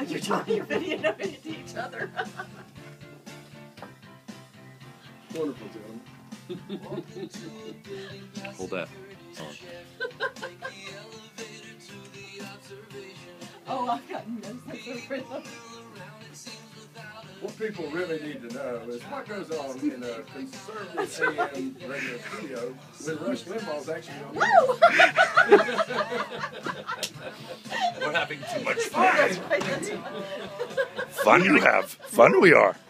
you're telling your video to each other. Wonderful, John. Hold that on. Oh, I've got no sense of rhythm. What people really need to know is what goes on in a conservative AM radio studio when Rush Limbaugh's actually on. Woo! We're having too much fun. Fun you have. Fun we are.